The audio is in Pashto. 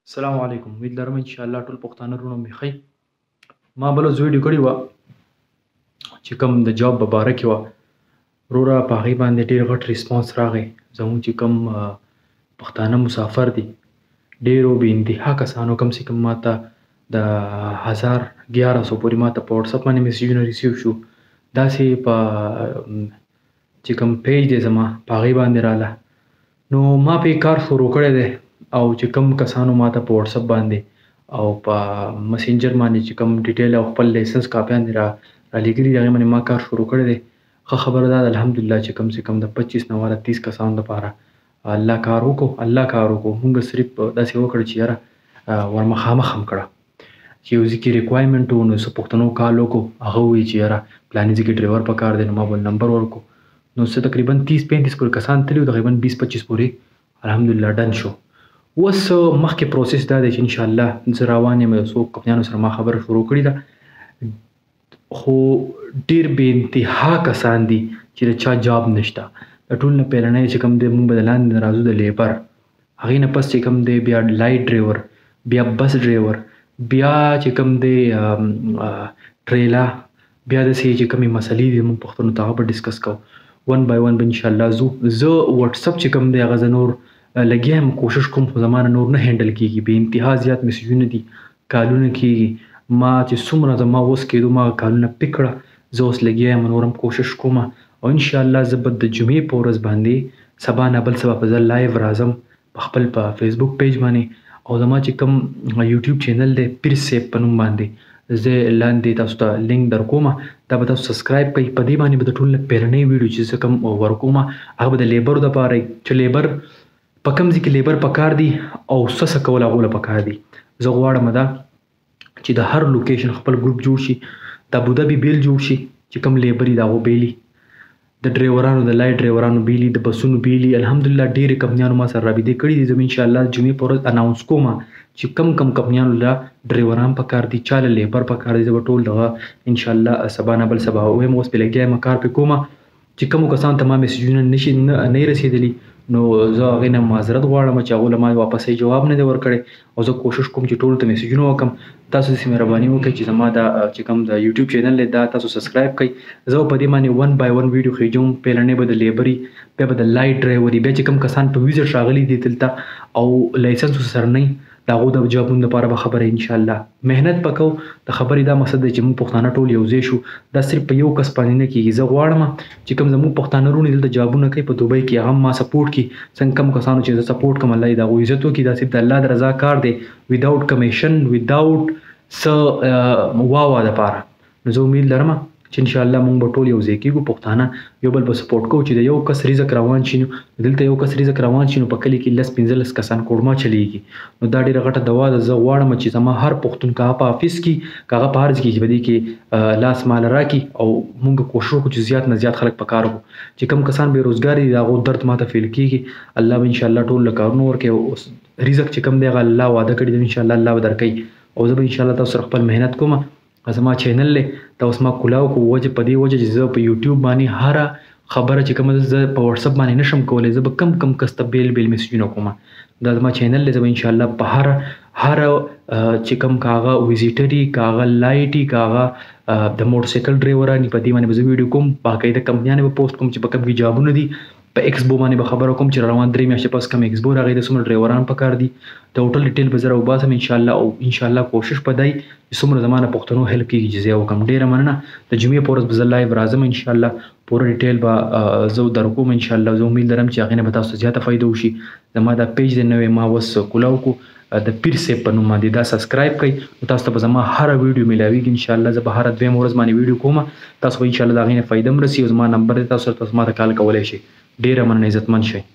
السلام علیکم. امید لرم ان شاء الله ټول پښتانه وروڼه مې ښه. ما بله ویډیو کړې وه چې کوم د جاب په باره کې وه. وروره په هغې باندې ډېر غټ ریسپانس راغی. زموږ چې کوم پښتانه مسافر دي ډېرو بې انتها کسانو کم سے کم ما ته د 1100 پورې ما ته په وټساپ باندې میسیجونه ریسیو شو. داسې په چې کوم پیج دی زما په هغې باندې راله. نو ما پې کار شروع کړی دی او چې کوم کسانو ما ته په وټساپ باندې او په مسنجر باندې چې کوم ډیټیل او خپل لایسنس کاپیان دي رالېږلي دي هغې باندې ما کار شروع کړی دی. ښه خبره دا ده الحمدلله چې کم سے کم د 25 نه والا 30 کسانو لپاره الله کار وکړو. مونږ صرف داسې وکړه چې یاره ور مخامخ هم کړه چې یو ځای کې ریکوایرمنټ و. نو څه پوښتنو کال وکړو. هغه ووایي چې یاره فلاني ځای کې ډریور پکار دی. نو ما به نمبر ورکړو. نو څه تقریبا 30-35 پورې کسان تللي وو. تقریبا 20-25 پورې الحمدلله ډن شو. اوس مخکې پروسس دا دی چې انشاءالله زه روان یم. یو څو کمپنیانو سره ما خبره شروع کړې ده خو ډېر بې انتها کسان دي چې د چا جاب نشته. د ټول نه پیلنی چې کوم دی مونږ به د لاندې نه راځو د لیبر. هغې نه پس چې کوم دی بیا لایټ ډریور، بیا بس ډریور، بیا چې کوم دی ټریلا، بیا داسې چې کومې مسلې دي مونږ پښتنو ته هغه به ډسکس کوو. ون بای ون به انشاءالله ځو. زه وټساپ چې کوم دی هغه زه نور لګیا یم کوشش کوم خو زما نه نور نه هینډل کېږي. بې انتها زیات میسیجونه دي، کالونه کېږي. ما چې څومره زما وس کېدو ما کالونه پک کړه. زه اوس لګیا یم نور هم کوشش کوم او انشاءالله زه به د جمعې په ورځ باندې سبا نه بل سبا به زه لایو راځم په خپل په فیسبوک پیج باندې. او زما چې کوم یوټیوب چینل دی پیر صیب په نوم باندې زه لاندې تاسو ته لینک درکوم. دا به تاسو سبسکرایب کړئ. په دې باندې به د ټول نه پیرنۍ ویډیو چې زه کوم ورکوم هغه به د لیبرو دپاره چې لیبر په کوم ځای کې لیبر پکار دي او څه کول هغو له پکار دي. زه غواړم دا چې د هر لوکیشن خپل ګروپ جوړ شي. د ابوظبي بیل جوړ شي چې کوم لیبر دي د هغو بیلي، د ډریورانو د لایټ ډریورانو بیلي، د بسونو بیلي. الحمدلله ډېرې کمپنیانو ما سره رابطې کړي دي. زه به انشاءالله جمعې په ورځ اناونس کوم چې کم کمپنیانو له ډریوران پکار دي، چا له لیبر پکار دي. زه به ټول دغه انشاءالله سبا نه بل سبا وایم. اوس پې لګیا یم کار پې کوم. چې کومو کسانو ته ما میسیجونه نه رسېدلي نو زه هغې نه معذرت غواړم چې هغو له ما واپس جواب نه دی ورکړی. او زه کوشش کوم چې ټولو ته میسیجونه وکړم. تاسو داسې مهرباني وکړئ چې زما دا چې کوم د یوټیوب چینل دی دا تاسو سبسکرایب کړئ. زه به په دې باندې ون بای ون ویډیو خېږم. پیلنۍ به د لیبري، بیا به د لایټ ډرایوري، بیا چې کوم کسان په ویزټ راغلي دي دلته او لایسنس ورسره نه وي د هغو د جابونو لپاره به خبره انشاءالله محنت به کوو. د خبرې دا مقصد دی چې موږ پښتانه ټول یو ځای شو. دا صرف په یو کس باندې نه کېږي. زه غواړم چې کوم زموږ پښتانه وروڼې دلته جابونه کوي په دوبۍ کې هغه هم ما سپورټ کړي. څنګه کوم کسانو چې زه سپورټ کوم الله یې د هغو عزت وکړي. دا صرف د الله د رضا کار دی ویداوټ کمیشن ویداوټ څه واوا دپاره. نو زه امید لرم چې انشاءالله مونږ به ټول یو ځای کېږو. پښتانه یو بل به سپورټ کوو چې د یو کس رزق روان شي. نو دلته یو کس رزق روان شي نو په کلي کې 10-15 کسان کوړما چلیږي. نو دا ډېره غټه دوا ده. زه غواړم چې زما هر پښتون که هغه په آفس کې که هغه په هر ځای کې چې په دې کې لاس مال راکړي او مونږ کوشش وکړو چې زیات نه زیات خلک په کار وکړو. چې کوم کسان بېروزګار دي د هغو درد ما ته فیل کېږي. الله به انشاءالله ټول له کارونو ورکوي. رزق چې کوم دی هغه الله وعده کړي دی انشاءالله الله به درکوي. او زه به انشاءالله تاسو سره خپل محنت کوم. زما چینل دی دا اوس ما کولاو کو وجه په دې وجه چې زه په یوټیوب باندې هره خبره چې کومه زه په وټساپ باندې نشم کولی. زه به کم کس ته بیل میسیجونه کوم. دا زما چینل دی. زه به انشاءالله په هر چې کوم که هغه ویزیټري، که هغه لایټي، که هغه د موټرسایکل ډریوراني په دې باندې به زه ویډیو کوم. باقاعده کمپنیانې به پوسټ کوم چې په کوم کې جابونه دي. په ایکسبو باندې به خبره کوم چې روان 3 میاشتې پس کوم ایکسبو راغی د څومره ډریوران پکار دي. د هوټل ډیټیل به زه راوباسم انشاءالله. او انشاءالله کوشش به دی چې څومره زما نه پښتنو هیلپ کېږي چې زه یې وکړم. ډېره مننه. د جمعې په ورځ به زه لایو راځم انشاءالله. پوره ډیټیل به زه درکوم انشاءالله. زه امید لرم چې هغې نه به تاسو ته زیاته فایده وشي. زما دا پیج دی نوی ما اوس کولاو کو د پیر صیب په نوم باندې. دا سبسکرایب کړئ نو تاسو ته به زما هره ویډیو میلاویږي انشاءالله. زه به هره دویمه ورځ باندې ویډیو کوم. تاسو به انشاءالله د هغې نه فایده هم رسي. او زما نمبر دی تاسو ما ته کال کولی شئ. ډېره مننه. عزتمند شئ.